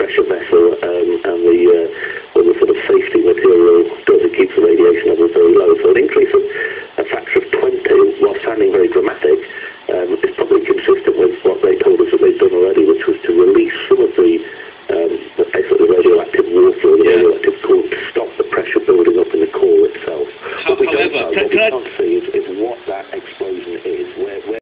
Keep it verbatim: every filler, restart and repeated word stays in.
pressure vessel um, and the, uh, well, the sort of safety material does, it keeps the radiation level very low. So an increase of a factor of twenty, while sounding very dramatic, um, is probably consistent with what they told us that they'd done already, which was to release some of the, um, the, basically the radioactive water or the yeah. radioactive core to stop the pressure building up in the core itself. How, what we however, don't know, can, what we can can't see is, is what that explosion is, where, where